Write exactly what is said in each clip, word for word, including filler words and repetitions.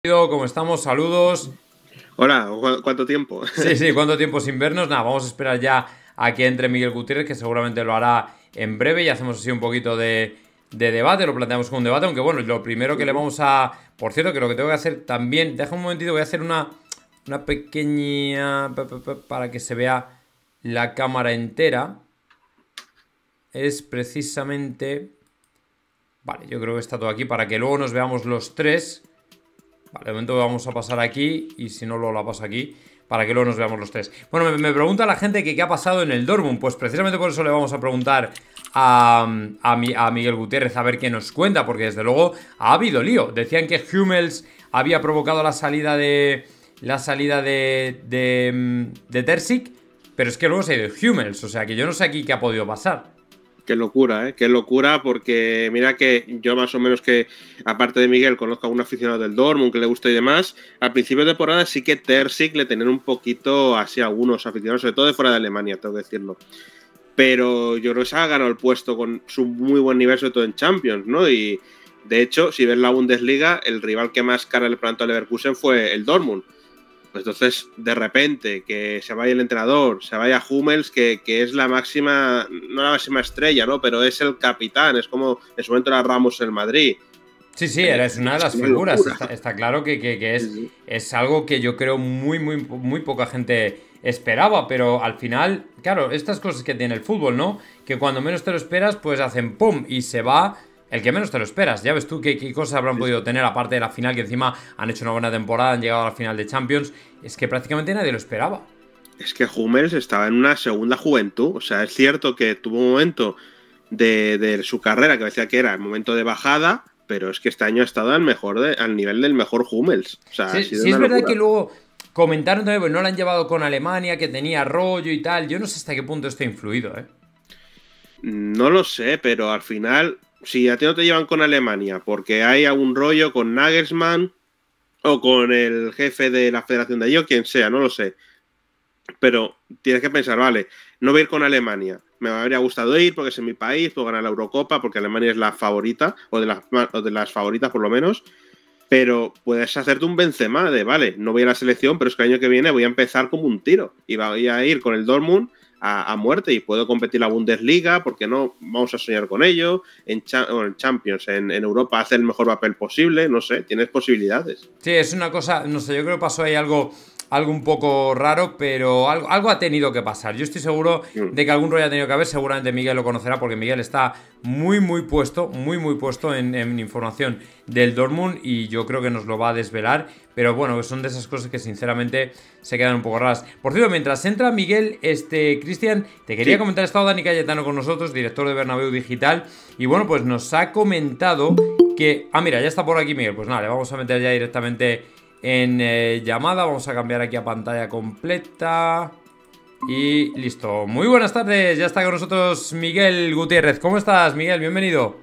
¿Cómo estamos? Saludos. Hola, ¿cu- ¿cuánto tiempo? Sí, sí, ¿cuánto tiempo sin vernos? Nada, vamos a esperar ya a que entre Miguel Gutiérrez, que seguramente lo hará en breve, y hacemos así un poquito de, de debate, lo planteamos como un debate, aunque bueno, lo primero que le Ujú. vamos a... Por cierto, que lo que tengo que hacer también... Deja un momentito, voy a hacer una, una pequeña... pa, pa, pa, para que se vea la cámara entera. Es precisamente... Vale, yo creo que está todo aquí para que luego nos veamos los tres. Vale, de momento vamos a pasar aquí y si no, luego la paso aquí para que luego nos veamos los tres. Bueno, me, me pregunta la gente que qué ha pasado en el Dortmund. Pues precisamente por eso le vamos a preguntar a, a, Mi- a Miguel Gutiérrez a ver qué nos cuenta, porque desde luego ha habido lío. Decían que Hummels había provocado la salida de la salida de de, mm, de Terzic, pero es que luego se ha ido Hummels, o sea que yo no sé aquí qué ha podido pasar. Qué locura, ¿eh? Qué locura, porque mira que yo más o menos que, aparte de Miguel, conozco a un aficionado del Dortmund que le gusta y demás. Al principio de temporada sí que Terzic le tenían un poquito así a algunos aficionados, sobre todo de fuera de Alemania, tengo que decirlo. Pero yo creo que se ha ganado el puesto con su muy buen nivel, sobre todo en Champions, ¿no? Y de hecho, si ves la Bundesliga, el rival que más cara le plantó a Leverkusen fue el Dortmund. Pues entonces, de repente, que se vaya el entrenador, se vaya Hummels, que, que es la máxima, no la máxima estrella, ¿no? Pero es el capitán, es como en su momento era Ramos en Madrid. Sí, sí, Eh, eres una de es las una figuras. locura. Está, está claro que, que- que Sí, es, sí. es algo que yo creo muy, muy, muy poca gente esperaba. Pero al final, claro, estas cosas que tiene el fútbol, ¿no? Que cuando menos te lo esperas, pues hacen pum y se va el que menos te lo esperas. Ya ves tú qué, qué cosas habrán Sí, podido sí. tener, aparte de la final, que encima han hecho una buena temporada, han llegado a la final de Champions. Es que prácticamente nadie lo esperaba. Es que Hummels estaba en una segunda juventud. O sea, es cierto que tuvo un momento de, de su carrera que decía que era el momento de bajada, pero es que este año ha estado al mejor de- al nivel del mejor Hummels. O sea, ha Sí, sido sí es una verdad locura. que luego comentaron también, pues no la han llevado con Alemania, que tenía rollo y tal. Yo no sé hasta qué punto esto ha influido, ¿eh? No lo sé, pero al final, si a ti no te llevan con Alemania porque hay algún rollo con Nagelsmann o con el jefe de la Federación de ello, quien sea, no lo sé. Pero tienes que pensar, vale, no voy a ir con Alemania. Me habría gustado ir porque es en mi país, puedo ganar la Eurocopa porque Alemania es la favorita, o de las, o de las favoritas por lo menos. Pero puedes hacerte un Benzema de, vale, no voy a la selección, pero es que el año que viene voy a empezar como un tiro. Y voy a ir con el Dortmund a, a muerte y puedo competir la Bundesliga, porque no vamos a soñar con ello. En, cha bueno, en Champions, en, en Europa, hacer el mejor papel posible, no sé, tienes posibilidades. Sí, es una cosa, no sé, yo creo que pasó ahí algo, algo un poco raro, pero algo, algo ha tenido que pasar. Yo estoy seguro Mm. de que algún rollo ha tenido que haber, seguramente Miguel lo conocerá porque Miguel está muy, muy puesto, muy, muy puesto en, en información del Dortmund y yo creo que nos lo va a desvelar, pero bueno, son de esas cosas que sinceramente se quedan un poco raras. Por cierto, mientras entra Miguel, este, Cristian, te quería Sí. comentar, ha estado Dani Cayetano con nosotros, director de Bernabéu Digital, y bueno, pues nos ha comentado que... Ah, mira, ya está por aquí Miguel. Pues nada, le vamos a meter ya directamente en eh, llamada. Vamos a cambiar aquí a pantalla completa. Y listo. Muy buenas tardes. Ya está con nosotros Miguel Gutiérrez. ¿Cómo estás, Miguel? Bienvenido.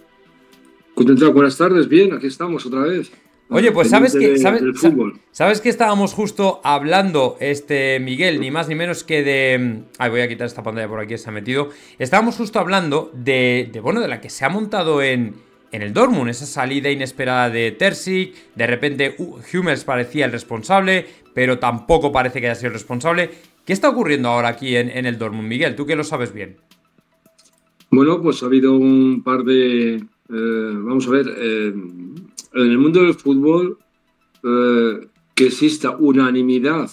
Guten Tag, buenas tardes, bien, aquí estamos otra vez, Oye, eh, pues sabes pendiente que, de- sabes, del sa- fútbol. sabes que estábamos justo hablando, este Miguel, ni más ni menos que de. Ay, voy a quitar esta pantalla por aquí, se ha metido. Estábamos justo hablando de, de bueno, de la que se ha montado en, en el Dortmund, esa salida inesperada de Terzic. De repente, uh, Hummels parecía el responsable, pero tampoco parece que haya sido el responsable. ¿Qué está ocurriendo ahora aquí en, en el Dortmund, Miguel? Tú que lo sabes bien. Bueno, pues ha habido un par de, eh, vamos a ver, eh, en el mundo del fútbol, eh, que exista unanimidad,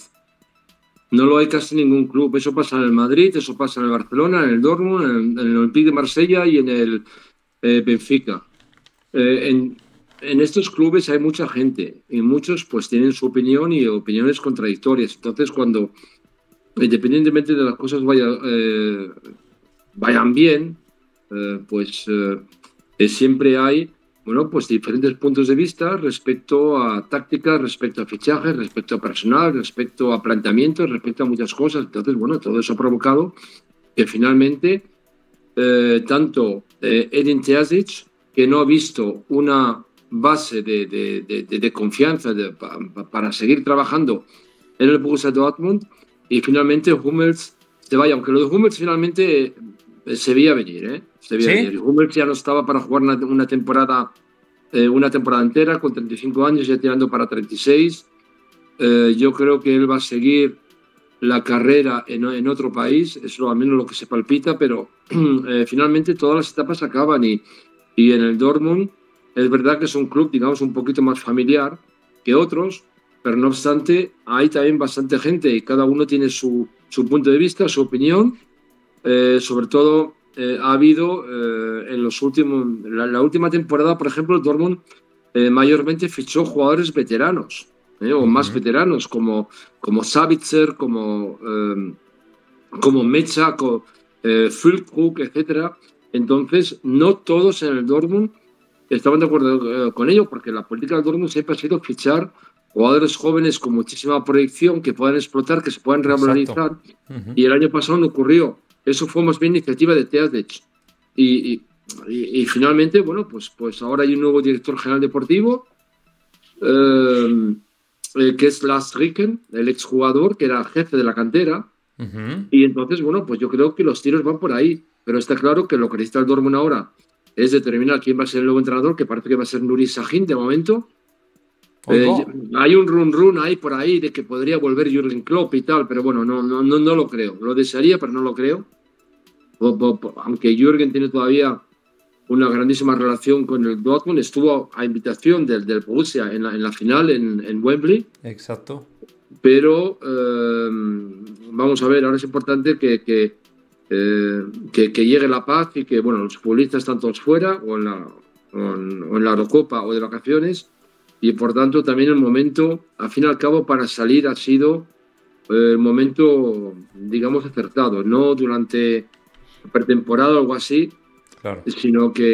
no lo hay casi ningún club. Eso pasa en el Madrid, eso pasa en el Barcelona, en el Dortmund, en, en el Olympique de Marsella y en el eh, Benfica. Eh, en, en estos clubes hay mucha gente y muchos pues tienen su opinión y opiniones contradictorias. Entonces, cuando independientemente de las cosas vaya, eh, vayan bien, eh, pues eh, eh, siempre hay, bueno, pues diferentes puntos de vista respecto a tácticas, respecto a fichajes, respecto a personal, respecto a planteamientos, respecto a muchas cosas. Entonces, bueno, todo eso ha provocado que finalmente eh, tanto eh, Edin Terzic, que no ha visto una base de, de, de, de confianza de, pa, para seguir trabajando en el Borussia Dortmund, y finalmente Hummels se vaya, aunque lo de Hummels finalmente eh, se veía venir, ¿eh? Se veía venir. ¿Sí? Hummels ya no estaba para jugar una, una temporada eh, una temporada entera con treinta y cinco años, ya tirando para treinta y seis. Eh, yo creo que él va a seguir la carrera en, en otro país, eso al menos lo que se palpita, pero eh, finalmente todas las etapas acaban y, y en el Dortmund es verdad que es un club, digamos, un poquito más familiar que otros, pero no obstante hay también bastante gente y cada uno tiene su, su punto de vista, su opinión. Eh, sobre todo eh, ha habido eh, en los últimos, la, la última temporada, por ejemplo, el Dortmund eh, mayormente fichó jugadores veteranos eh, o uh-huh. más veteranos como, como Sabitzer, como, eh, como Mecha, como, eh, Füllkrug, etcétera. Entonces, no todos en el Dortmund estaban de acuerdo eh, con ello, porque la política del Dortmund siempre ha sido fichar jugadores jóvenes con muchísima proyección que puedan explotar, que se puedan revalorizar. Uh-huh. Y el año pasado no ocurrió. Eso fue más bien iniciativa de Teadech. Y, y, y, y finalmente, bueno, pues, pues ahora hay un nuevo director general deportivo, eh, eh, que es Lars Ricken, el exjugador, que era jefe de la cantera. Uh-huh. Y entonces, bueno, pues yo creo que los tiros van por ahí. Pero está claro que lo que necesita el Dortmund ahora es determinar quién va a ser el nuevo entrenador, que parece que va a ser Nuri Sahin de momento. Eh, hay un run run ahí por ahí de que podría volver Jürgen Klopp y tal, pero bueno, no, no, no, no lo creo. Lo desearía, pero no lo creo. O, o, aunque Jürgen tiene todavía una grandísima relación con el Dortmund, estuvo a invitación del, del Borussia en la, en la final en, en Wembley. Exacto. Pero eh, vamos a ver, ahora es importante que, que, eh, que, que llegue la paz y que, bueno, los futbolistas están todos fuera o en la, o en, o en la Eurocopa o de vacaciones. Y por tanto también el momento, al fin y al cabo, para salir ha sido el momento, digamos, acertado. No durante la pretemporada o algo así, claro. Sino que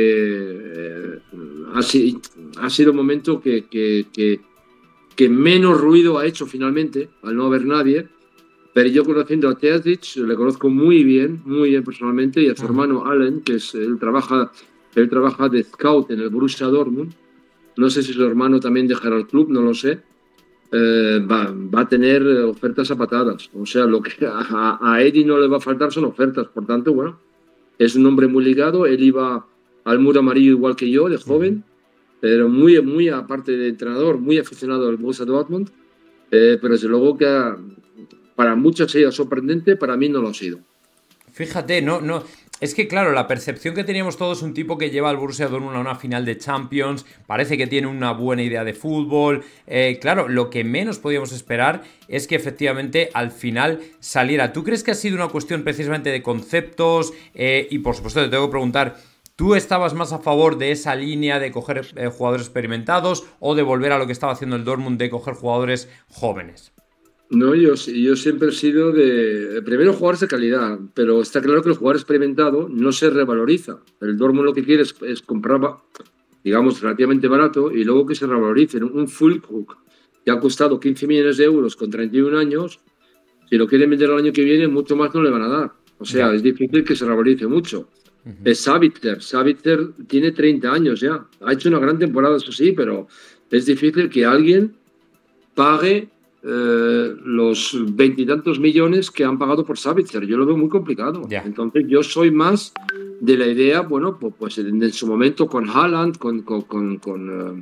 eh, ha, ha sido un momento que, que, que, que menos ruido ha hecho finalmente, al no haber nadie. Pero yo conociendo a Teadich, le conozco muy bien, muy bien personalmente, y a su uh-huh. hermano Allen, que es, él, trabaja, él trabaja de scout en el Borussia Dortmund. No sé si su hermano también dejará el club, no lo sé. Eh, va, va a tener ofertas a patadas. O sea, lo que a, a Eddie no le va a faltar son ofertas. Por tanto, bueno, es un hombre muy ligado. Él iba al muro amarillo igual que yo, de joven, pero muy, muy aparte de entrenador, muy aficionado al Borussia Dortmund. Eh, pero desde luego que para muchos ha sido sorprendente, para mí no lo ha sido. Fíjate, no, no. Es que, claro, la percepción que teníamos todos, un tipo que lleva al Borussia Dortmund a una final de Champions, parece que tiene una buena idea de fútbol. Eh, claro, lo que menos podíamos esperar es que efectivamente al final saliera. ¿Tú crees que ha sido una cuestión precisamente de conceptos? Eh, y por supuesto te tengo que preguntar, ¿tú estabas más a favor de esa línea de coger eh, jugadores experimentados o de volver a lo que estaba haciendo el Dortmund de coger jugadores jóvenes? No, yo, yo siempre he sido de, primero, jugadores de calidad, pero está claro que el jugador experimentado no se revaloriza. El Dortmund lo que quiere es, es comprar, digamos, relativamente barato y luego que se revalorice. Un Füllkrug que ha costado quince millones de euros con treinta y un años, si lo quieren vender el año que viene, mucho más no le van a dar. O sea, ya. Es difícil que se revalorice mucho. Uh-huh. Es Sabitzer. Sabitzer tiene treinta años ya. Ha hecho una gran temporada, eso sí, pero es difícil que alguien pague Eh, los veintitantos millones que han pagado por Sabitzer. Yo lo veo muy complicado. Yeah. Entonces yo soy más de la idea, bueno, pues, pues en, en su momento con Haaland, con, con, con, con,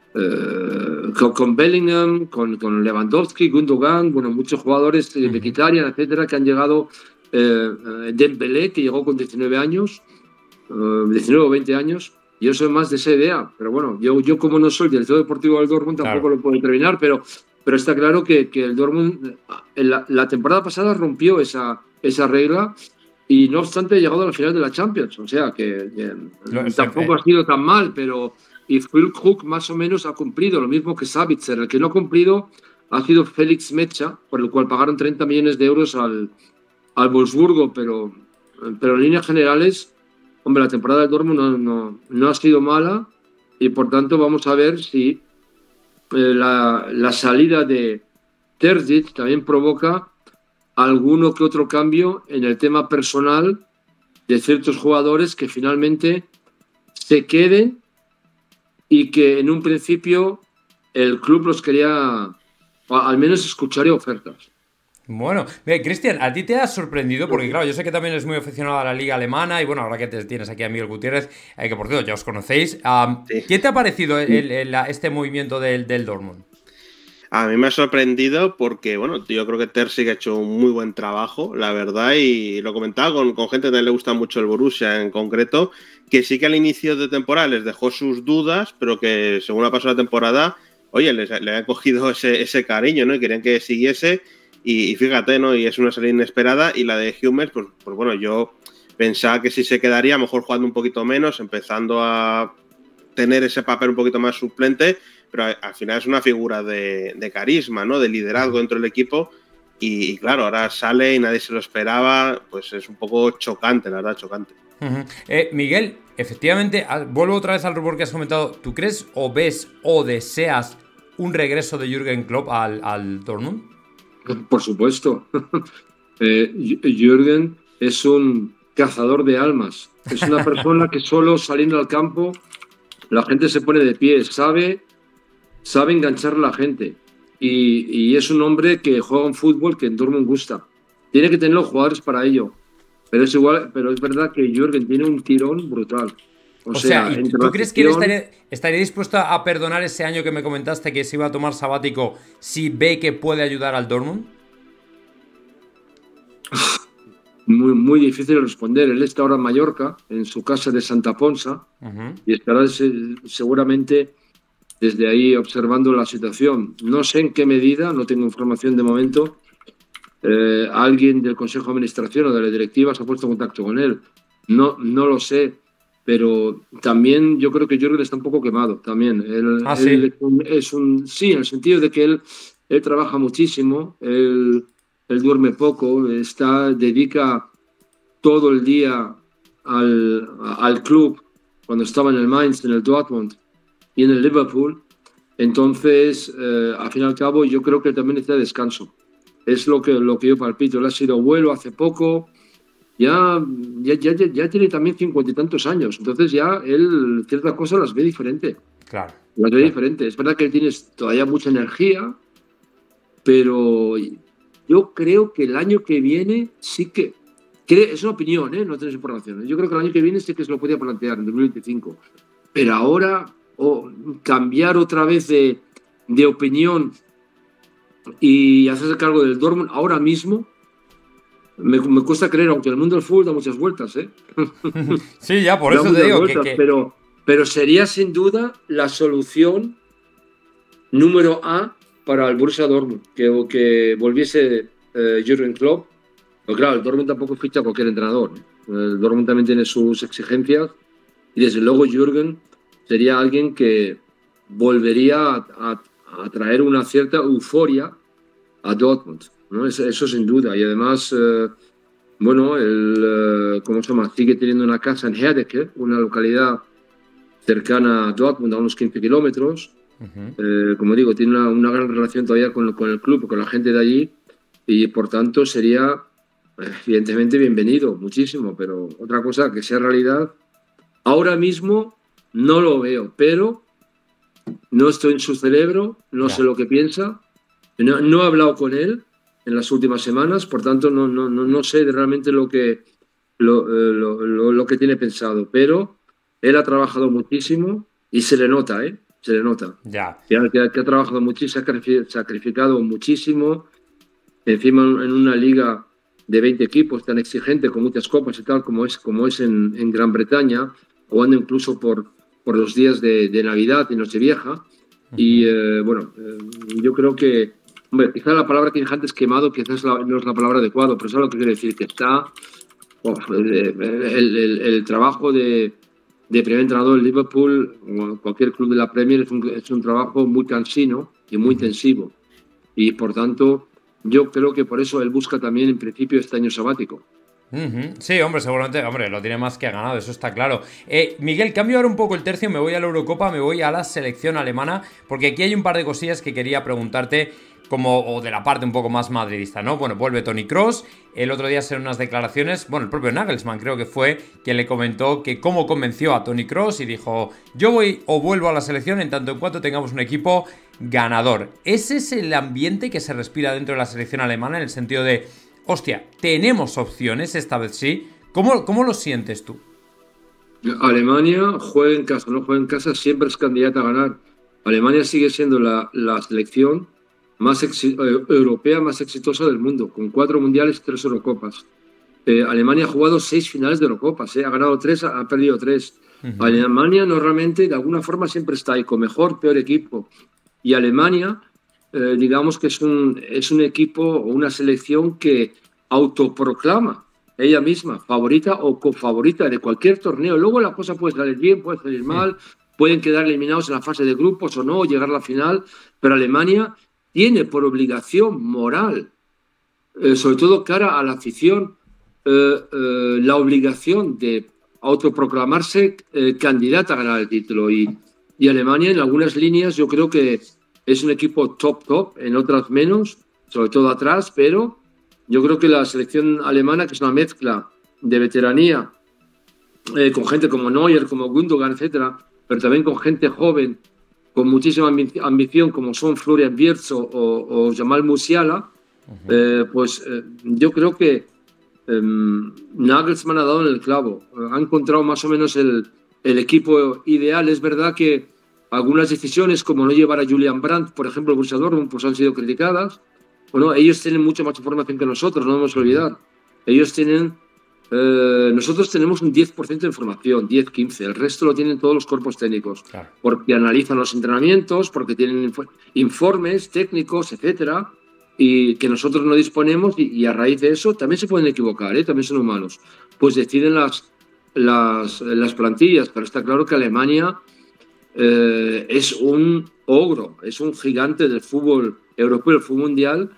uh, con, con Bellingham, con, con Lewandowski, Gundogan, bueno, muchos jugadores de uh-huh. Mkhitaryan, etcétera, que han llegado, eh, Dembélé, que llegó con diecinueve años, uh, diecinueve o veinte años. Yo soy más de esa idea, pero bueno, yo, yo como no soy director deportivo del Dortmund, tampoco claro. lo puedo determinar, pero Pero está claro que, que el Dortmund la, la temporada pasada rompió esa, esa regla y no obstante ha llegado a la final de la Champions. O sea que, que no, tampoco ha sido tan mal, pero y Füllkrug más o menos ha cumplido, lo mismo que Sabitzer. El que no ha cumplido ha sido Felix Mecha, por el cual pagaron treinta millones de euros al, al Wolfsburgo, pero, pero en líneas generales, hombre, la temporada del Dortmund no, no, no ha sido mala y por tanto vamos a ver si La, la salida de Terzic también provoca alguno que otro cambio en el tema personal de ciertos jugadores que finalmente se queden y que en un principio el club los quería, al menos escucharía ofertas. Bueno, mira, Cristian, ¿a ti te ha sorprendido? Porque claro, yo sé que también eres muy aficionado a la liga alemana y bueno, ahora que te tienes aquí a Miguel Gutiérrez, eh, que por cierto ya os conocéis, um, Sí. ¿qué te ha parecido el, el, el, este movimiento del, del Dortmund? A mí me ha sorprendido porque, bueno, yo creo que Terzic ha hecho un muy buen trabajo, la verdad, y lo comentaba con, con gente que le gusta mucho el Borussia en concreto, que sí que al inicio de temporada les dejó sus dudas, pero que según ha pasado la temporada, oye, les, le han cogido ese, ese cariño, ¿no? Y querían que siguiese, y, y fíjate, ¿no? Y es una salida inesperada, y la de Hummels, pues, pues bueno, yo pensaba que sí se quedaría, a lo mejor jugando un poquito menos, empezando a tener ese papel un poquito más suplente, pero al final es una figura de, de carisma, ¿no? De liderazgo dentro del equipo, y, y claro, ahora sale y nadie se lo esperaba, pues es un poco chocante, la verdad, chocante. Uh-huh. eh, Miguel, efectivamente, vuelvo otra vez al rumor que has comentado. ¿Tú crees o ves o deseas un regreso de Jürgen Klopp al, al Dortmund? Por supuesto. eh, Jürgen es un cazador de almas. Es una persona que solo saliendo al campo la gente se pone de pie, sabe, sabe enganchar a la gente. Y, y es un hombre que juega un fútbol que en Dortmund gusta. Tiene que tener los jugadores para ello. Pero es igual, pero es verdad que Jürgen tiene un tirón brutal. O, o sea, sea ¿tú crees que él estaría, estaría dispuesto a perdonar ese año que me comentaste que se iba a tomar sabático si ve que puede ayudar al Dortmund? Muy, muy difícil de responder. Él está ahora en Mallorca, en su casa de Santa Ponsa, uh-huh. y estará seguramente desde ahí observando la situación. No sé en qué medida, no tengo información de momento. Eh, alguien del Consejo de Administración o de la directiva se ha puesto en contacto con él. No, no lo sé, pero también yo creo que Jürgen está un poco quemado. También. Él, ah, él ¿sí? Es un, sí, en el sentido de que él, él trabaja muchísimo, él, él duerme poco, está, dedica todo el día al, al club cuando estaba en el Mainz, en el Dortmund y en el Liverpool. Entonces, eh, al fin y al cabo, yo creo que también necesita descanso. Es lo que, lo que yo palpito. Él ha sido abuelo hace poco, ya, ya, ya, ya tiene también cincuenta y tantos años. Entonces ya él ciertas cosas las ve diferente. Claro. Las ve claro. diferente. Es verdad que él tiene todavía mucha energía, pero yo creo que el año que viene sí que... Es una opinión, ¿eh? No tienes información. Yo creo que el año que viene sí que se lo podía plantear, en dos mil veinticinco. Pero ahora, oh, cambiar otra vez de, de opinión y hacerse cargo del Dortmund ahora mismo, me, me cuesta creer, aunque el mundo del fútbol da muchas vueltas, ¿eh? Sí, ya, por eso te digo vueltas, que, que... Pero, pero sería sin duda la solución número A para el Borussia Dortmund, que, que volviese eh, Jürgen Klopp. Pero claro, el Dortmund tampoco ficha a cualquier entrenador, ¿no? El Dortmund también tiene sus exigencias y desde luego Jürgen sería alguien que volvería a, a, a traer una cierta euforia a Dortmund, ¿no? Eso, eso sin duda. Y además, eh, bueno, el, eh, ¿cómo se llama? Sigue teniendo una casa en Herdecke, una localidad cercana a Dortmund, a unos quince kilómetros. Uh-huh. Eh, como digo, tiene una, una gran relación todavía con, con el club, con la gente de allí, y por tanto sería... evidentemente bienvenido, muchísimo, pero otra cosa que sea realidad, ahora mismo no lo veo, pero no estoy en su cerebro, no yeah. sé lo que piensa, no, no he hablado con él en las últimas semanas, por tanto no, no, no, no sé realmente lo que, lo, lo, lo, lo que tiene pensado, pero él ha trabajado muchísimo y se le nota, ¿eh? Se le nota. Yeah. Que, ha, que, ha, que ha trabajado muchísimo, se ha sacrificado muchísimo, encima en una liga de veinte equipos tan exigente, con muchas copas y tal, como es, como es en, en Gran Bretaña, jugando incluso por, por los días de, de Navidad y Nochevieja. Uh-huh. Y eh, bueno, eh, yo creo que, hombre, quizás la palabra que dije antes, quemado, quizás la, no es la palabra adecuada, pero eso es lo que quiero decir, que está oh, el, el, el, el trabajo de, de primer entrenador en Liverpool, o cualquier club de la Premier, es un, es un trabajo muy cansino y muy uh-huh. intensivo. Y por tanto, yo creo que por eso él busca también en principio este año sabático. Uh-huh. Sí, hombre, seguramente, hombre, lo tiene más que ganado, eso está claro. Eh, Miguel, cambio ahora un poco el tercio, me voy a la Eurocopa, me voy a la selección alemana, porque aquí hay un par de cosillas que quería preguntarte, como, o de la parte un poco más madridista, ¿no? Bueno, vuelve Toni Kroos, el otro día se unas declaraciones, bueno, el propio Nagelsmann creo que fue quien le comentó que cómo convenció a Toni Kroos y dijo, yo voy o vuelvo a la selección en tanto en cuanto tengamos un equipo ganador. Ese es el ambiente que se respira dentro de la selección alemana, en el sentido de, hostia, tenemos opciones, esta vez sí. ¿Cómo, cómo lo sientes tú? Alemania, juegue en casa o no juegue en casa, siempre es candidata a ganar. Alemania sigue siendo la, la selección más exi- eh, europea más exitosa del mundo, con cuatro mundiales y tres Eurocopas. Eh, Alemania ha jugado seis finales de Eurocopas, eh, ha ganado tres, ha, ha perdido tres. Uh-huh. Alemania normalmente, de alguna forma, siempre está ahí, con mejor, peor equipo. Y Alemania, eh, digamos que es un, es un equipo o una selección que autoproclama ella misma favorita o cofavorita de cualquier torneo. Luego la cosa puede salir bien, puede salir mal, sí. Pueden quedar eliminados en la fase de grupos o no, llegar a la final, pero Alemania tiene por obligación moral, eh, sobre todo cara a la afición, eh, eh, la obligación de autoproclamarse eh, candidata a ganar el título. Y, y Alemania en algunas líneas yo creo que es un equipo top top, en otras menos, sobre todo atrás, pero yo creo que la selección alemana, que es una mezcla de veteranía, eh, con gente como Neuer, como Gundogan, etcétera, pero también con gente joven, con muchísima ambi- ambición, como son Florian Wirtz o, o, o Jamal Musiala, uh-huh. eh, pues eh, yo creo que eh, Nagelsmann ha dado en el clavo. Ha encontrado más o menos el, el equipo ideal. Es verdad que algunas decisiones, como no llevar a Julian Brandt, por ejemplo, el Borussia Dortmund, pues han sido criticadas. Bueno, ellos tienen mucha más información que nosotros, no debemos olvidar. Ellos tienen... Eh, nosotros tenemos un diez por ciento de información, diez a quince, el resto lo tienen todos los cuerpos técnicos, claro. Porque analizan los entrenamientos, porque tienen inf- informes técnicos, etcétera, y que nosotros no disponemos, y, y a raíz de eso también se pueden equivocar, ¿eh? También son humanos, pues deciden las, las, las plantillas, pero está claro que Alemania eh, es un ogro, es un gigante del fútbol europeo, del fútbol mundial,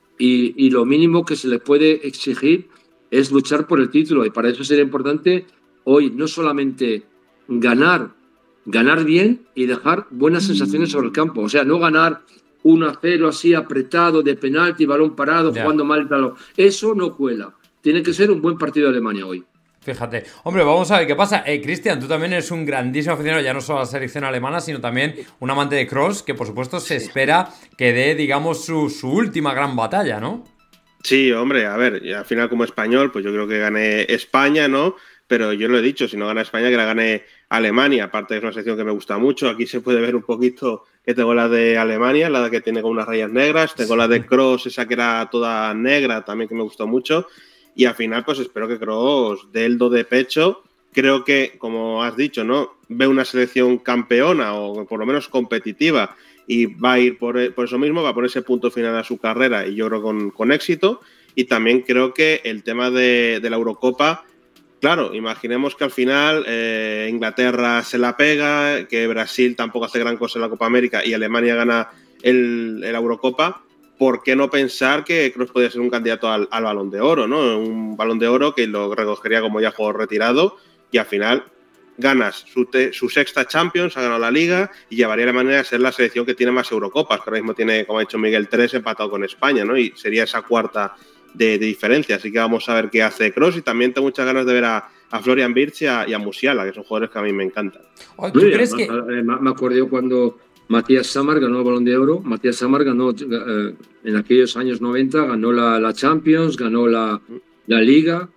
y, y lo mínimo que se le puede exigir es luchar por el título, y para eso sería importante hoy no solamente ganar, ganar bien y dejar buenas sensaciones sobre el campo, o sea, no ganar uno a cero así apretado, de penalti, balón parado, yeah. jugando mal, tal. Eso no cuela. Tiene que ser un buen partido de Alemania hoy. Fíjate. Hombre, vamos a ver qué pasa. Eh, Cristian, tú también eres un grandísimo aficionado, ya no solo a la selección alemana, sino también un amante de Kroos, que por supuesto se espera que dé, digamos, su, su última gran batalla, ¿no? Sí, hombre, a ver, al final como español, pues yo creo que gane España, ¿no? Pero yo lo he dicho, si no gana España, que la gane Alemania. Aparte es una sección que me gusta mucho. Aquí se puede ver un poquito que tengo la de Alemania, la que tiene con unas rayas negras. Tengo la de Kroos, esa que era toda negra, también que me gustó mucho. Y al final, pues espero que Kroos dé el do de pecho. Creo que, como has dicho, ¿no? Ve una selección campeona o por lo menos competitiva y va a ir por, por eso mismo, va a poner ese punto final a su carrera y yo creo con, con éxito. Y también creo que el tema de, de la Eurocopa, claro, imaginemos que al final eh, Inglaterra se la pega, que Brasil tampoco hace gran cosa en la Copa América y Alemania gana el, el Eurocopa. ¿Por qué no pensar que Kroos podría ser un candidato al, al Balón de Oro, ¿no? Un Balón de Oro que lo recogería como ya juego retirado y al final ganas su, te, su sexta Champions, ha ganado la Liga y llevaría de manera a ser la selección que tiene más Eurocopas, que ahora mismo tiene, como ha dicho Miguel, tres empatado con España, ¿no? Y sería esa cuarta de, de diferencia. Así que vamos a ver qué hace Kroos y también tengo muchas ganas de ver a, a Florian Wirtz y a, y a Musiala, que son jugadores que a mí me encantan. ¿Tú crees que...? Me acuerdo cuando Matías Samar ganó el Balón de Oro. Matías Samar ganó, eh, en aquellos años noventa, ganó la, la Champions, ganó la, la Liga.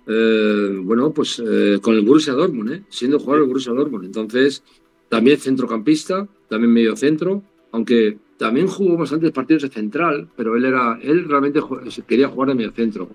Eh, bueno, pues eh, con el Borussia Dortmund, ¿eh? Siendo jugador del Borussia Dortmund. Entonces, también centrocampista, también medio centro, aunque también jugó bastantes partidos de central, pero él era él realmente quería jugar de medio centro.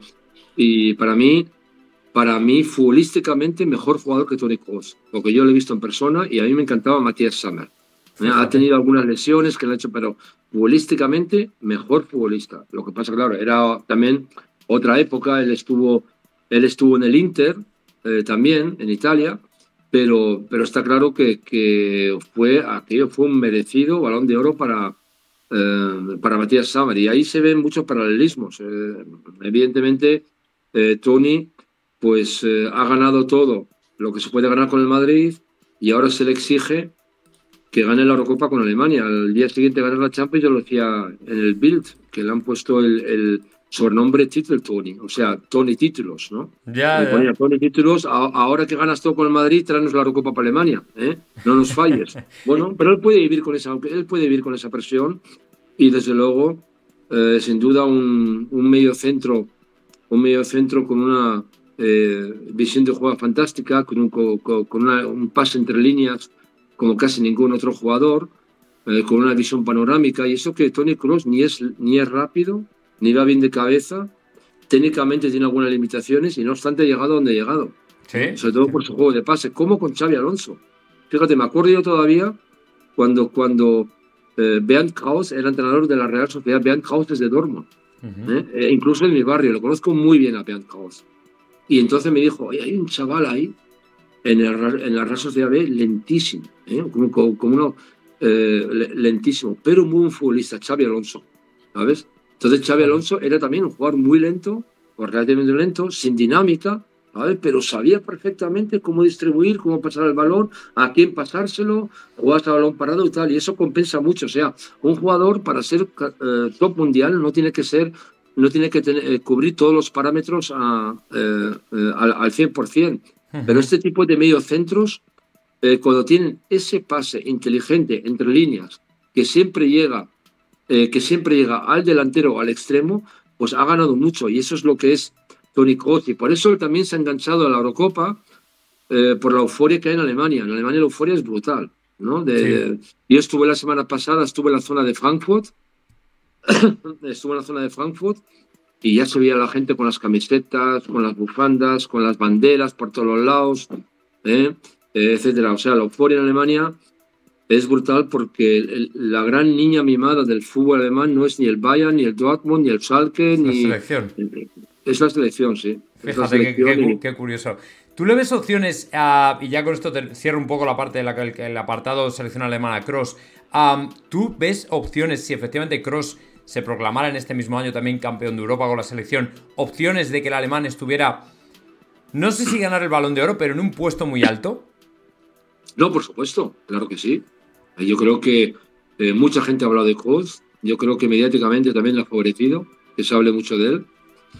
Y para mí, para mí, futbolísticamente, mejor jugador que Toni Kroos, porque yo lo he visto en persona y a mí me encantaba Matías Samar. ¿Eh? Ha tenido algunas lesiones que le han hecho, pero futbolísticamente, mejor futbolista. Lo que pasa, claro, era también otra época, él estuvo... Él estuvo en el Inter, eh, también, en Italia, pero, pero está claro que, que fue, aquello fue un merecido Balón de Oro para, eh, para Matías Samar. Y ahí se ven muchos paralelismos. Eh, evidentemente, eh, Toni pues, eh, ha ganado todo lo que se puede ganar con el Madrid y ahora se le exige que gane la Eurocopa con Alemania. Al día siguiente ganar la Champions, yo lo decía en el Bild, que le han puesto el... el sobrenombre Title Tony, o sea, Tony Títulos, ¿no? Ya, Me ya. ponía Tony Títulos, a- ahora que ganas todo con el Madrid, tráenos la Eurocopa para Alemania, ¿eh? No nos falles. Bueno, pero él puede vivir con esa, él puede vivir con esa presión y desde luego, eh, sin duda, un, un medio centro, un medio centro con una eh, visión de juego fantástica, con un, con, con una- un pase entre líneas como casi ningún otro jugador, eh, con una visión panorámica, y eso que Toni Kroos ni es, ni es rápido, ni va bien de cabeza, técnicamente tiene algunas limitaciones y no obstante ha llegado donde ha llegado, Sí. ¿no? Sobre todo por su juego de pase, como con Xavi Alonso. Fíjate, me acuerdo yo todavía cuando, cuando eh, Bernd Kraus era entrenador de la Real Sociedad. Bernd Kraus es de Dortmund, Ujú. ¿eh? Eh, incluso en mi barrio, lo conozco muy bien a Bernd Kraus. Y entonces me dijo, oye, hay un chaval ahí en, el, Ra- en la Real Sociedad B lentísimo, ¿eh? como, como, como uno eh, le- lentísimo, pero muy buen futbolista, Xavi Alonso, ¿sabes? Entonces Xavi Claro. Alonso era también un jugador muy lento, o relativamente lento, sin dinámica, ¿sabes? Pero sabía perfectamente cómo distribuir, cómo pasar el balón, a quién pasárselo, jugar a balón parado y tal, y eso compensa mucho. O sea, un jugador para ser eh, top mundial no tiene que ser, no tiene que tener, eh, cubrir todos los parámetros a, eh, eh, al, al cien por ciento. Pero Ujú. este tipo de mediocentros, eh, cuando tienen ese pase inteligente entre líneas, que siempre llega, eh, que siempre llega al delantero o al extremo, pues ha ganado mucho. Y eso es lo que es Toni Kroos. Y por eso él también se ha enganchado a la Eurocopa, eh, por la euforia que hay en Alemania. En Alemania la euforia es brutal, ¿no? De, Sí. de- yo estuve la semana pasada, estuve en la zona de Frankfurt, estuve en la zona de Frankfurt y ya se veía la gente con las camisetas, con las bufandas, con las banderas por todos los lados, ¿eh? Eh, etcétera. O sea, la euforia en Alemania es brutal porque el- la gran niña mimada del fútbol alemán no es ni el Bayern, ni el Dortmund, ni el Schalke, Es la ni... selección. Es la selección, sí. Es la Fíjate qué, qué selección cu- y- qué curioso. ¿Tú le ves opciones, a- y ya con esto te cierro un poco la parte de la que el, el apartado selección alemana, Kroos? Am, ¿Tú ves opciones, si efectivamente Kroos se proclamara en este mismo año también campeón de Europa con la selección, opciones de que el alemán estuviera, no sé si ganar el Balón de Oro, pero en un puesto muy alto? No, por supuesto, claro que sí. Yo creo que eh, mucha gente ha hablado de Kroos. Yo creo que mediáticamente también le ha favorecido que se hable mucho de él.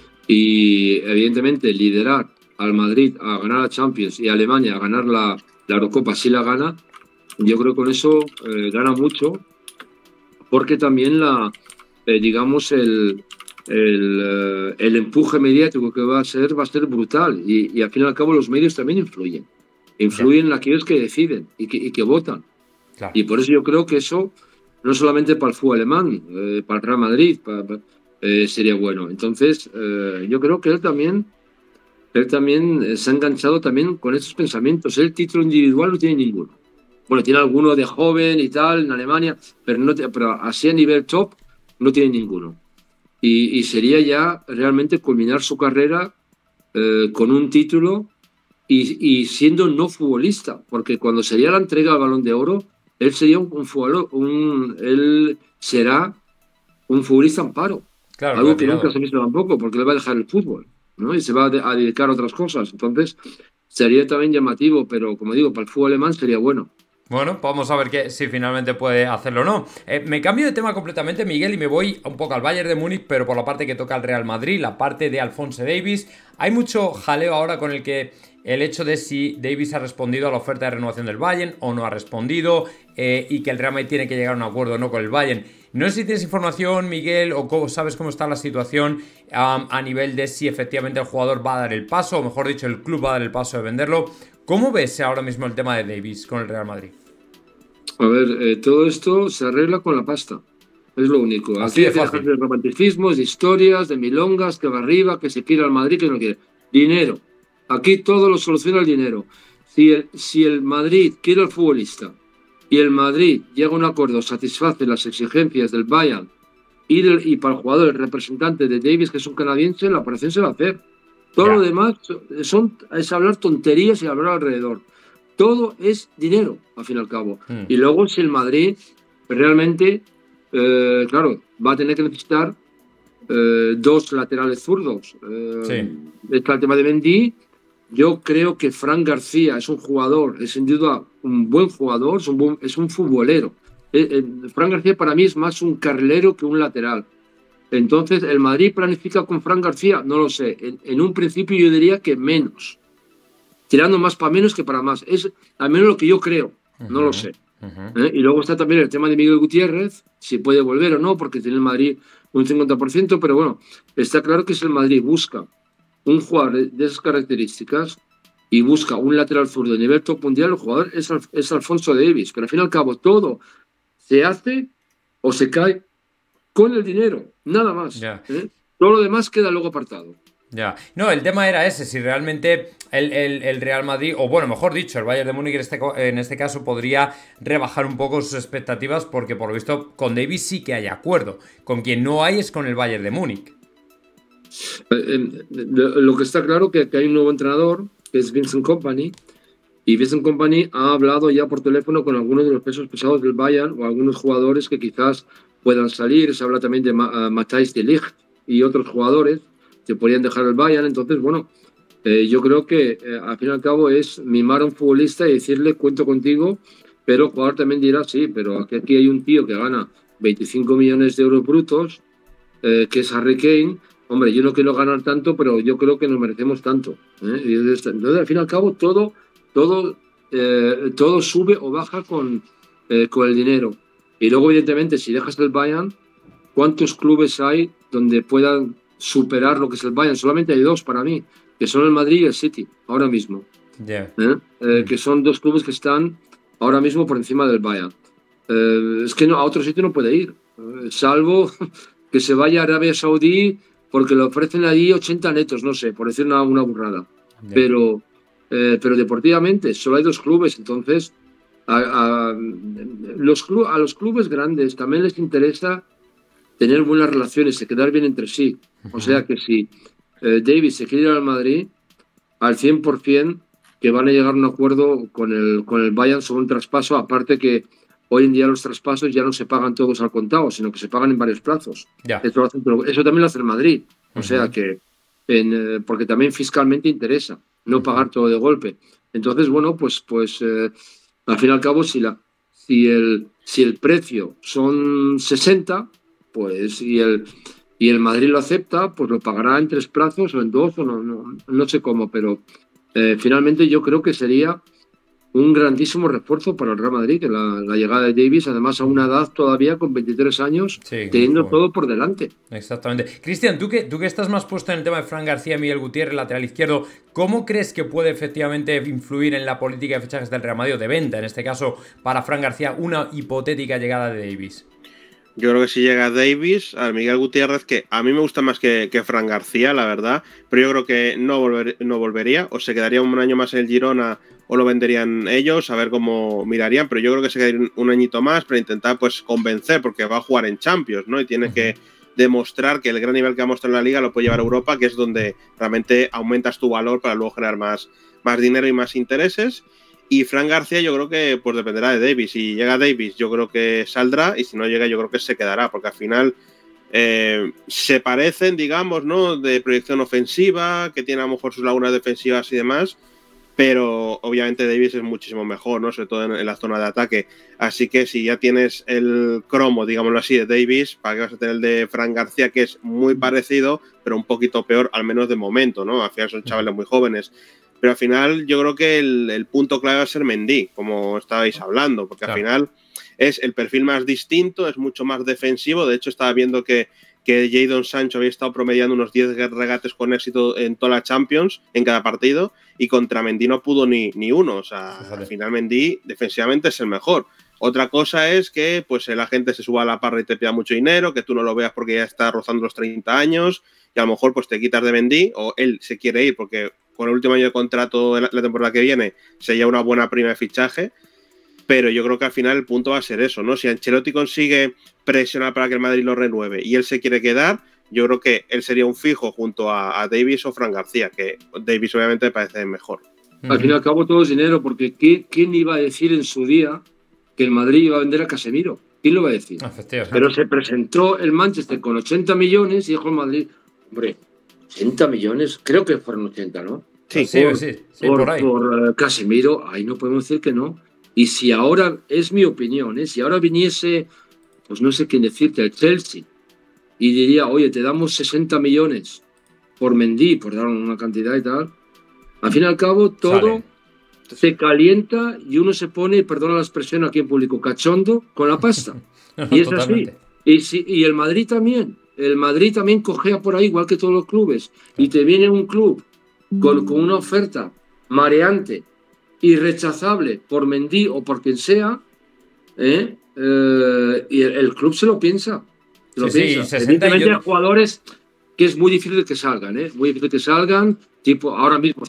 Y evidentemente liderar al Madrid a ganar la Champions y a Alemania a ganar la, la Eurocopa si la gana, yo creo que con eso eh, gana mucho, porque también la, eh, digamos, el, el, eh, el empuje mediático que va a ser va a ser brutal. Y, y al fin y al cabo los medios también influyen. Influyen en aquellos que deciden y que, y que votan. Claro. Y por eso yo creo que eso, no solamente para el fútbol alemán, eh, para el Real Madrid, para, para- eh, sería bueno. Entonces, eh, yo creo que él también, él también eh, se ha enganchado también con estos pensamientos. El título individual no tiene ninguno. Bueno, tiene alguno de joven y tal en Alemania, pero, no te- pero así a nivel top no tiene ninguno. Y, y sería ya realmente culminar su carrera eh, con un título y, y siendo no futbolista, porque cuando sería la entrega del Balón de Oro, él sería un, un futbolista, un, él será un futbolista en paro, Claro, algo que retirado. nunca se ha visto tampoco, porque él va a dejar el fútbol, ¿no? Y se va a, de- a dedicar a otras cosas. Entonces, sería también llamativo, pero como digo, para el fútbol alemán sería bueno. Bueno, vamos a ver que, si finalmente puede hacerlo o no. Eh, me cambio de tema completamente, Miguel, y me voy un poco al Bayern de Múnich, pero por la parte que toca al Real Madrid, la parte de Alphonse Davies. Hay mucho jaleo ahora con el que el hecho de si Davies ha respondido a la oferta de renovación del Bayern o no ha respondido, eh, y que el Real Madrid tiene que llegar a un acuerdo o no con el Bayern. No sé si tienes información, Miguel, o cómo, sabes cómo está la situación um, a nivel de si efectivamente el jugador va a dar el paso, o mejor dicho, el club va a dar el paso de venderlo. ¿Cómo ves ahora mismo el tema de Davies con el Real Madrid? A ver, eh, todo esto se arregla con la pasta. Es lo único. Así Aquí de hay que fácil. dejar de romanticismos, de historias, de milongas, que va arriba, que se quiere al Madrid, que no quiere. Dinero. Aquí todo lo soluciona el dinero. Si el, si el Madrid quiere al futbolista y el Madrid llega a un acuerdo, satisface las exigencias del Bayern y, del- y para el jugador, el representante de Davis, que es un canadiense, la operación se va a hacer. Todo Ya. lo demás son, es hablar tonterías y hablar alrededor. Todo es dinero, al fin y al cabo. Mm. Y luego, si el Madrid realmente, eh, claro, va a tener que necesitar eh, dos laterales zurdos. Eh, Sí. Está el tema de Mendy. Yo creo que Fran García es un jugador, es sin duda un buen jugador, es un, buen- es un futbolero. Eh, eh, Fran García para mí es más un carrilero que un lateral. Entonces, ¿el Madrid planifica con Fran García? No lo sé. En, en un principio yo diría que menos. Tirando más para menos que para más. Es al menos lo que yo creo. No Ujú, lo sé. ujú. ¿Eh? Y luego está también el tema de Miguel Gutiérrez, si puede volver o no, porque tiene el Madrid un cincuenta por ciento, pero bueno, está claro que si el Madrid busca un jugador de de esas características y busca un lateral zurdo de nivel top mundial, el jugador es, Al- es Alfonso Davies, pero al fin y al cabo todo se hace o se cae con el dinero, nada más. Ya. ¿Eh? Todo lo demás queda luego apartado. Ya. No, el tema era ese, si realmente el, el- el Real Madrid, o bueno, mejor dicho, el Bayern de Múnich en este, co- en este caso podría rebajar un poco sus expectativas porque por lo visto con Davis sí que hay acuerdo. Con quien no hay es con el Bayern de Múnich. Eh, eh, lo lo que está claro que, que hay un nuevo entrenador, que es Vincent Kompany, y Vincent Kompany ha hablado ya por teléfono con algunos de los pesos pesados del Bayern o algunos jugadores que quizás puedan salir. Se habla también de Ma- eh, Matthijs de Ligt y otros jugadores que podrían dejar el Bayern. Entonces, bueno, eh, yo creo que eh, al fin y al cabo es mimar a un futbolista y decirle cuento contigo, pero el jugador también dirá sí, pero aquí, aquí hay un tío que gana veinticinco millones de euros brutos, eh, que es Harry Kane. Hombre, yo no quiero ganar tanto, pero yo creo que nos merecemos tanto. ¿Eh? Y entonces, entonces, al fin y al cabo, todo, todo, eh, todo sube o baja con, eh, con el dinero. Y luego, evidentemente, si dejas el Bayern, ¿cuántos clubes hay donde puedan superar lo que es el Bayern? Solamente hay dos para mí, que son el Madrid y el City, ahora mismo. Ya. ¿Eh? Eh, Mm. que son dos clubes que están ahora mismo por encima del Bayern. Eh, es que no, a otro sitio no puede ir, eh, salvo que se vaya a Arabia Saudí porque le ofrecen allí ochenta netos, no sé, por decir una, una burrada. Ya. Pero, eh, pero deportivamente solo hay dos clubes, entonces a, a- los clu- a los clubes grandes también les interesa tener buenas relaciones y quedar bien entre sí. O sea que si eh, Davis se quiere ir al Madrid, al cien por ciento que van a llegar a un acuerdo con el, con el Bayern sobre un traspaso, aparte que hoy en día los traspasos ya no se pagan todos al contado, sino que se pagan en varios plazos. Ya. Eso, lo hacen- pero eso también lo hace el Madrid. O sea Ujú. que, en, eh, porque también fiscalmente interesa no pagar todo de golpe. Entonces, bueno, pues, pues eh, al fin y al cabo, si, la, si, el, si el precio son sesenta, pues y el, y el Madrid lo acepta, pues lo pagará en tres plazos o en dos, o no, no, no sé cómo, pero eh, finalmente yo creo que sería un grandísimo refuerzo para el Real Madrid, que la, la llegada de Davis, además a una edad todavía con veintitrés años, Sí, muy teniendo joven. todo por delante. Exactamente. Cristian, ¿tú que, tú que estás más puesto en el tema de Fran García y Miguel Gutiérrez, lateral izquierdo, ¿cómo crees que puede efectivamente influir en la política de fichajes del Real Madrid o de venta, en este caso, para Fran García, una hipotética llegada de Davis? Yo creo que si llega Davis, a Miguel Gutiérrez, que a mí me gusta más que, que Fran García, la verdad, pero yo creo que no, volver, no volvería, o se quedaría un año más en el Girona o lo venderían ellos, a ver cómo mirarían, pero yo creo que se quedaría un añito más para intentar pues convencer, porque va a jugar en Champions, ¿no? Y tiene uh-huh. que demostrar que el gran nivel que ha mostrado en la Liga lo puede llevar a Europa, que es donde realmente aumentas tu valor para luego generar más, más dinero y más intereses. Y Fran García yo creo que pues dependerá de Davis. Si llega Davis yo creo que saldrá, y si no llega yo creo que se quedará, porque al final eh, se parecen, digamos, ¿no? De proyección ofensiva, que tiene a lo mejor sus lagunas defensivas y demás, pero obviamente Davis es muchísimo mejor, ¿no? Sobre todo en, en la zona de ataque. Así que si ya tienes el cromo, digámoslo así, de Davis, ¿para qué vas a tener el de Fran García, que es muy parecido, pero un poquito peor, al menos de momento, ¿no? Al final son chavales muy jóvenes. Pero al final yo creo que el, el punto clave va a ser Mendy, como estabais hablando, porque claro. al final es el perfil más distinto, es mucho más defensivo. De hecho, estaba viendo que, que Jadon Sancho había estado promediando unos diez regates con éxito en toda la Champions, en cada partido, y contra Mendy no pudo ni, ni uno. O sea, al final Mendy defensivamente es el mejor. Otra cosa es que pues la gente se suba a la parra y te pida mucho dinero, que tú no lo veas porque ya está rozando los treinta años, y a lo mejor pues te quitas de Mendy, o él se quiere ir porque con el último año de contrato de la temporada que viene sería una buena prima de fichaje, pero yo creo que al final el punto va a ser eso, ¿no? Si Ancelotti consigue presionar para que el Madrid lo renueve y él se quiere quedar, yo creo que él sería un fijo junto a, a Davis o Fran García, que Davis obviamente parece mejor. Al fin y al cabo todo es dinero, porque ¿quién, quién iba a decir en su día que el Madrid iba a vender a Casemiro? ¿Quién lo va a decir? Pero se presentó el Manchester con ochenta millones y dijo el Madrid, hombre, ochenta millones, creo que fueron ochenta, ¿no? Sí, sí, por, sí, sí, por, por ahí. Por uh, Casemiro, ahí no podemos decir que no. Y si ahora, es mi opinión, ¿eh? Si ahora viniese, pues no sé quién decirte, el Chelsea, y diría, oye, te damos sesenta millones por Mendy, por dar una cantidad y tal, al fin y al cabo todo Sale. se calienta y uno se pone, perdona la expresión aquí en público, cachondo con la pasta. No, Y es totalmente. así. Y, si, y el Madrid también. El Madrid también cojea por ahí, igual que todos los clubes. Y te viene un club con, con una oferta mareante, irrechazable por Mendy o por quien sea, ¿eh? Eh, y el, el club se lo piensa. Se lo Sí, sí, piensa. sesenta y Evidentemente yo- hay jugadores que es muy difícil que salgan, ¿eh? Muy difícil que salgan, tipo ahora mismo.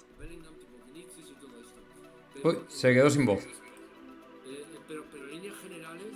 Uy, se quedó sin voz. Pero, pero en líneas generales.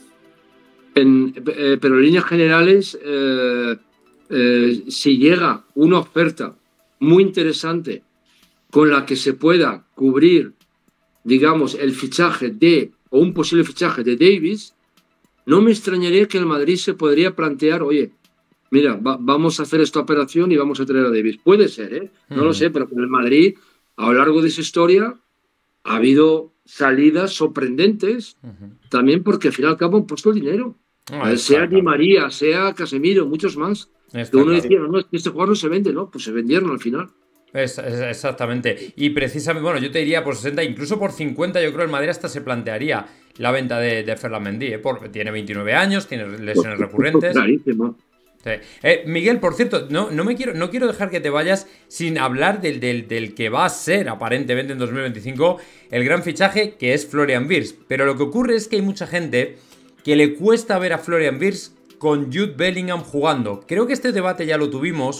En, eh, pero en líneas generales, eh, eh, si llega una oferta muy interesante con la que se pueda cubrir, digamos, el fichaje de, o un posible fichaje de Davis, no me extrañaría que el Madrid se podría plantear, oye, mira, va, vamos a hacer esta operación y vamos a traer a Davis. Puede ser, ¿eh? No lo sé, pero con el Madrid, a lo largo de esa historia, ha habido salidas sorprendentes, Ujú. también porque al fin y al cabo han puesto el dinero. Ah, Eh, está sea Di claro. María, sea Casemiro, muchos más. Está Que uno claro. decía, no, no, es que este jugador no se vende, ¿no? Pues se vendieron al final. Es- es- exactamente. Y precisamente, bueno, yo te diría por sesenta, incluso por cincuenta, yo creo que el Madrid hasta se plantearía la venta de, de Ferland Mendy, ¿eh? Por- tiene veintinueve años, tiene lesiones recurrentes. Clarísimo. Sí. Eh, Miguel, por cierto, no, no me quiero, no quiero dejar que te vayas sin hablar del, del, del que va a ser aparentemente en dos mil veinticinco el gran fichaje, que es Florian Wirtz. Pero lo que ocurre es que hay mucha gente que le cuesta ver a Florian Wirtz con Jude Bellingham jugando. Creo que este debate ya lo tuvimos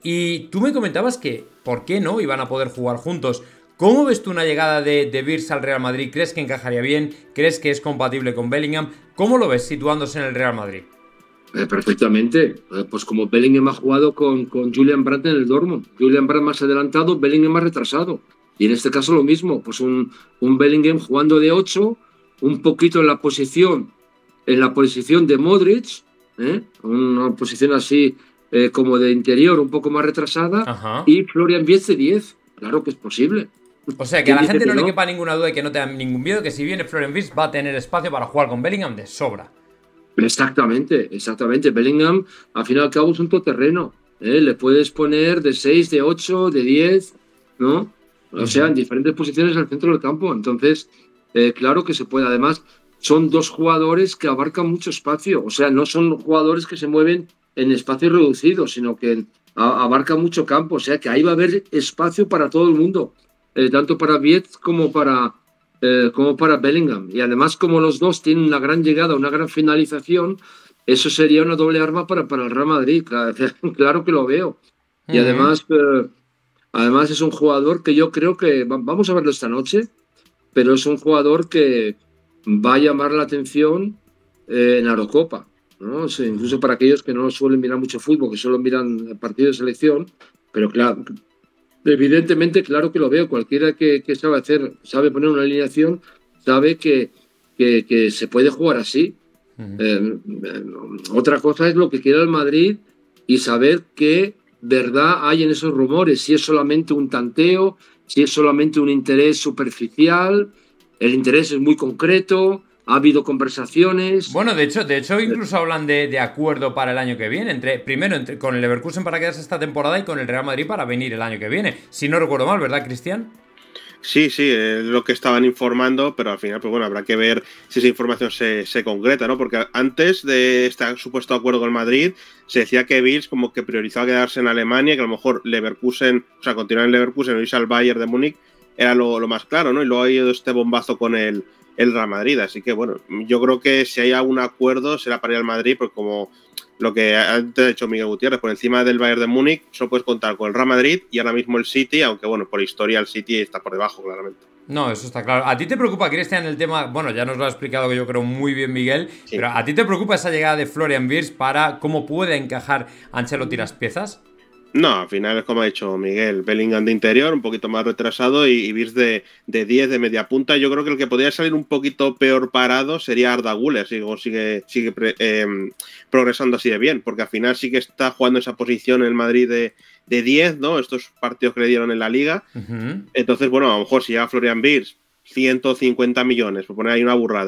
y tú me comentabas que, ¿por qué no iban a poder jugar juntos? ¿Cómo ves tú una llegada de, de Wirtz al Real Madrid? ¿Crees que encajaría bien? ¿Crees que es compatible con Bellingham? ¿Cómo lo ves situándose en el Real Madrid? Eh, perfectamente. Eh, pues como Bellingham ha jugado con, con Julian Brandt en el Dortmund. Julian Brandt más adelantado, Bellingham más retrasado. Y en este caso lo mismo, pues un, un Bellingham jugando de ocho, un poquito en la posición, en la posición de Modric, ¿eh? Una posición así eh, como de interior, un poco más retrasada, Ajá. y Florian Wirtz de diez. Claro que es posible. O sea, que a la ¿Quién dice gente que no le no? quepa ninguna duda y que no tenga ningún miedo que si viene Florian Wirtz va a tener espacio para jugar con Bellingham de sobra. Exactamente, exactamente. Bellingham, al fin y al cabo, es un todoterreno. ¿eh? Le puedes poner de seis, de ocho, de diez, ¿no? O Ujú. sea, en diferentes posiciones al centro del campo. Entonces, eh, claro que se puede. Además, son dos jugadores que abarcan mucho espacio. O sea, no son jugadores que se mueven en espacio reducido, sino que a- abarcan mucho campo. O sea, que ahí va a haber espacio para todo el mundo, eh, tanto para Wirtz como para, eh, como para Bellingham. Y además, como los dos tienen una gran llegada, una gran finalización, eso sería una doble arma para, para el Real Madrid. Claro, claro que lo veo. Y Ujú. además, eh, además es un jugador que yo creo que, va- vamos a verlo esta noche, pero es un jugador que va a llamar la atención eh, en la Eurocopa, ¿no? O sea, incluso para aquellos que no suelen mirar mucho fútbol, que solo miran partidos de selección, pero claro, evidentemente, claro que lo veo. Cualquiera que, que sabe hacer, sabe poner una alineación, sabe que, que, que se puede jugar así. Ujú. Eh, eh, otra cosa es lo que quiera el Madrid y saber qué verdad hay en esos rumores, si es solamente un tanteo, si es solamente un interés superficial, el interés es muy concreto, ha habido conversaciones. Bueno, de hecho, de hecho, incluso hablan de, de acuerdo para el año que viene. Entre, primero entre, con el Leverkusen para quedarse esta temporada y con el Real Madrid para venir el año que viene. Si no recuerdo mal, ¿verdad, Cristian? Sí, sí, es lo que estaban informando, pero al final, pues bueno, habrá que ver si esa información se, se concreta, ¿no? Porque antes de este supuesto acuerdo con el Madrid, se decía que Bills como que priorizaba quedarse en Alemania, que a lo mejor Leverkusen, o sea, continuar en Leverkusen o irse al Bayern de Múnich era lo, lo más claro, ¿no? Y luego ha ido este bombazo con el, el Real Madrid, así que bueno, yo creo que si hay algún acuerdo será para ir al Madrid, porque como lo que antes ha dicho Miguel Gutiérrez, por encima del Bayern de Múnich solo puedes contar con el Real Madrid y ahora mismo el City, aunque bueno, por historia el City está por debajo, claramente. No, eso está claro. ¿A ti te preocupa, Cristian, el tema? Bueno, ya nos lo ha explicado que yo creo muy bien Miguel, Sí. pero ¿a ti te preocupa esa llegada de Florian Wirtz para cómo puede encajar Ancelotti las piezas? No, al final es como ha dicho Miguel, Bellingham de interior, un poquito más retrasado y, y Wirtz de, de diez, de media punta. Yo creo que el que podría salir un poquito peor parado sería Arda Güler, si sigue, sigue pre, eh, progresando así de bien, porque al final sí que está jugando esa posición en el Madrid de, de diez, ¿no? Estos partidos que le dieron en la Liga. Uh-huh. Entonces, bueno, a lo mejor si llega Florian Wirtz, ciento cincuenta millones, por poner ahí una burrada,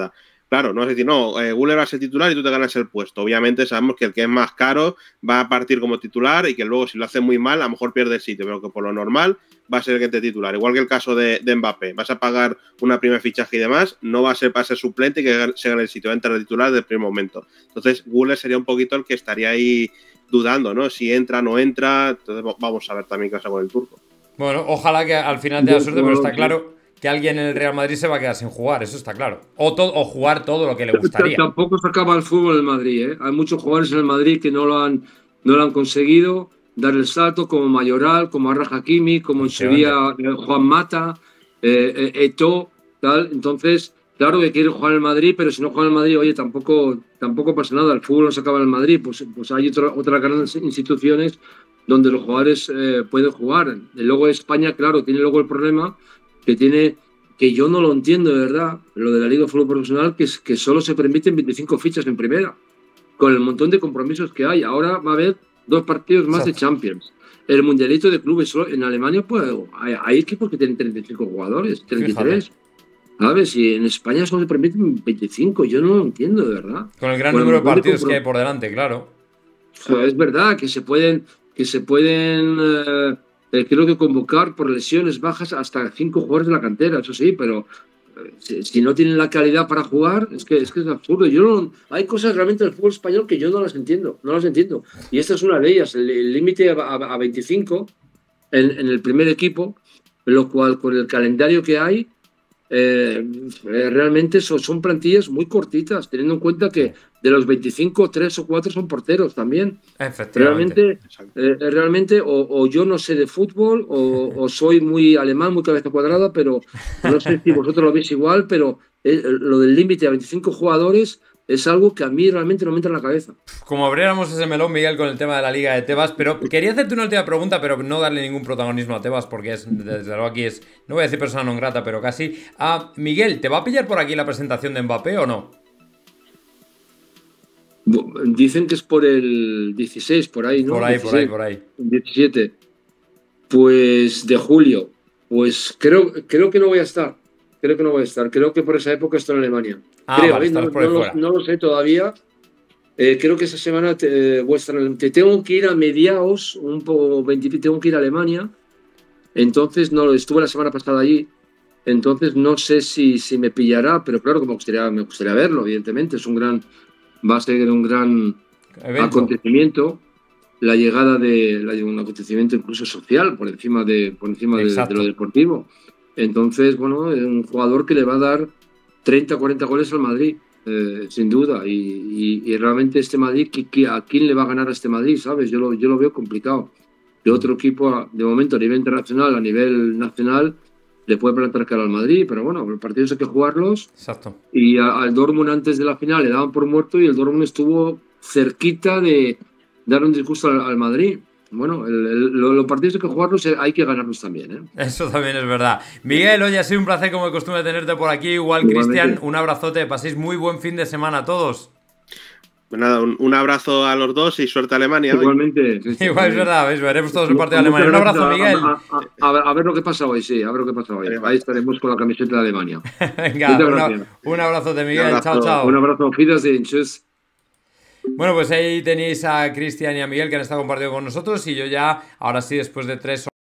Claro, no es decir, no, eh, Güler va a ser titular y tú te ganas el puesto. Obviamente sabemos que el que es más caro va a partir como titular y que luego si lo hace muy mal a lo mejor pierde el sitio, pero que por lo normal va a ser el que te titular. Igual que el caso de, de Mbappé. Vas a pagar una prima de fichaje y demás, no va a ser para ser suplente y que se gane el sitio, va a entrar de titular desde el primer momento. Entonces Güler sería un poquito el que estaría ahí dudando, ¿no? Si entra, no entra. Entonces vamos a ver también qué pasa con el turco. Bueno, ojalá que al final te da suerte, pero está claro que alguien en el Real Madrid se va a quedar sin jugar, eso está claro. O, todo, o jugar todo lo que le gustaría. Tampoco se acaba el fútbol en el Madrid, ¿eh? Hay muchos jugadores en el Madrid que no lo han, no lo han conseguido dar el salto, como Mayoral, como Arra Hakimi, como en su día Juan Mata, eh, eh, Eto'o, tal. Entonces, claro que quieren jugar en el Madrid, pero si no juegan en el Madrid, oye, tampoco, tampoco pasa nada. El fútbol no se acaba en el Madrid, pues, pues hay otra, otras grandes instituciones donde los jugadores eh, pueden jugar. Y luego España, claro, tiene luego el problema que tiene, que yo no lo entiendo de verdad, lo de la Liga de Fútbol Profesional, que, es, que solo se permiten veinticinco fichas en primera, con el montón de compromisos que hay. Ahora va a haber dos partidos más Exacto. de Champions. El Mundialito de Clubes, solo en Alemania, pues hay, hay equipos que tienen treinta y cinco jugadores, treinta y tres. Fíjate. ¿Sabes? Y en España solo se permiten veinticinco, yo no lo entiendo de verdad. Con el gran con número el de partidos de que hay por delante, claro. O sea, es verdad que se pueden, que se pueden eh, eh, creo que convocar por lesiones bajas hasta cinco jugadores de la cantera, eso sí, pero eh, si, si no tienen la calidad para jugar, es que es, que es absurdo. Yo no, hay cosas realmente del fútbol español que yo no las entiendo, no las entiendo. Y esta es una de ellas, el límite a, a, a veinticinco en, en el primer equipo, lo cual con el calendario que hay, Eh, eh, realmente son, son plantillas muy cortitas, teniendo en cuenta que de los veinticinco, tres o cuatro son porteros también. Realmente, eh, realmente o, o yo no sé de fútbol o, o soy muy alemán, muy cabeza cuadrada, pero no sé si vosotros lo veis igual, pero eh, lo del límite a veinticinco jugadores es algo que a mí realmente no me entra en la cabeza. Como abriéramos ese melón, Miguel, con el tema de la Liga de Tebas, pero quería hacerte una última pregunta, pero no darle ningún protagonismo a Tebas, porque es, desde luego aquí es, no voy a decir persona non grata, pero casi. Ah, Miguel, ¿te va a pillar por aquí la presentación de Mbappé o no? Dicen que es por el dieciséis, por ahí, ¿no? Por ahí, dieciséis, por ahí, por ahí. diecisiete. Pues de julio. Pues creo, creo que no voy a estar. Creo que no voy a estar. Creo que por esa época estoy en Alemania. Ah, creo, vale, ¿eh? no, por ahí no, fuera. Lo, no lo sé todavía. Eh, creo que esa semana te, vuestra, te tengo que ir a mediados, un poco veinte, tengo que ir a Alemania. Entonces, no, estuve la semana pasada allí. Entonces, no sé si, si me pillará, pero claro que me gustaría, me gustaría verlo, evidentemente. Es un gran, va a ser un gran Evento. acontecimiento. La llegada de, la, un acontecimiento incluso social por encima de, por encima de, de lo deportivo. Entonces, bueno, es un jugador que le va a dar treinta, cuarenta goles al Madrid, eh, sin duda. Y, y, y realmente este Madrid, ¿a quién le va a ganar a este Madrid? ¿Sabes? Yo lo, yo lo veo complicado. De otro equipo, de momento, a nivel internacional, a nivel nacional, le puede plantar cara al Madrid, pero bueno, los partidos hay que jugarlos. Exacto. Y a, al Dortmund antes de la final le daban por muerto y el Dortmund estuvo cerquita de dar un disgusto al, al Madrid. Bueno, el, el, los partidos hay que jugarlos, hay que ganarlos también, ¿eh? Eso también es verdad. Miguel, oye, ha sido un placer como de costumbre tenerte por aquí. Igual, Cristian, un abrazote. Paséis muy buen fin de semana a todos. Pues nada, un, un abrazo a los dos y suerte a Alemania. Igualmente. Sí, Igual es verdad, ¿veis? Veremos todos el partido de Alemania. Un abrazo, Miguel. A, a, a, ver, a ver lo que pasa hoy, sí, a ver lo que pasa hoy. Ahí estaremos con la camiseta de Alemania. Venga, una, un abrazote, Miguel. Un abrazo, chao, chao. Un abrazo, Wiedersehen, tschüss. Bueno, pues ahí tenéis a Cristian y a Miguel que han estado compartiendo con nosotros y yo ya, ahora sí, después de tres